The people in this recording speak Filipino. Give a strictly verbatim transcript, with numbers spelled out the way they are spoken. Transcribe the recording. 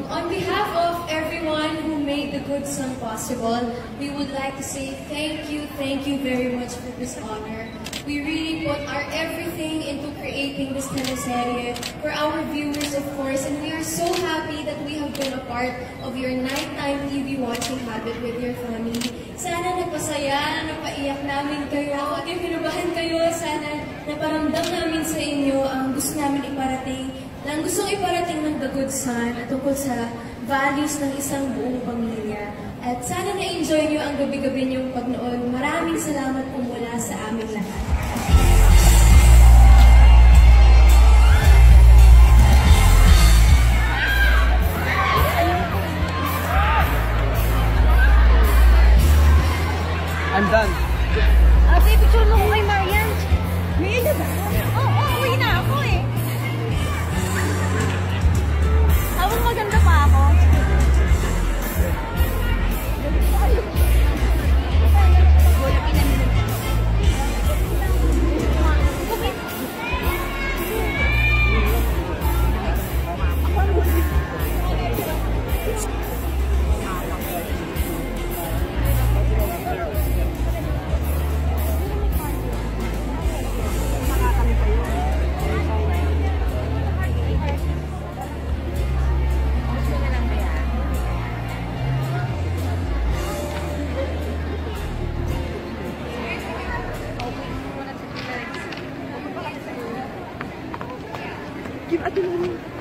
on behalf of everyone who made the good song possible, we would like to say thank you, thank you very much for this honor. We really put our everything into creating this teleserye for our viewers, of course, and we are so happy that we have been a part of your nighttime T V watching habit with your family. Sana napasaya, napaiyak namin kayo, kinabahan kayo, sana naparamdam namin sa inyo ang gusto namin iparating, ang gustong iparating ng The Good Son at tungkol sa values ng isang buong pamilya. At sana na-enjoy nyo ang gabi-gabi niyong pagnood. Maraming salamat po mula sa aming lahat. I'm done. Ate, picture mo ko kay Marian. May ina ba? Oo, oh, uwi na ako eh. Habang maganda pa ako. Give ate mo.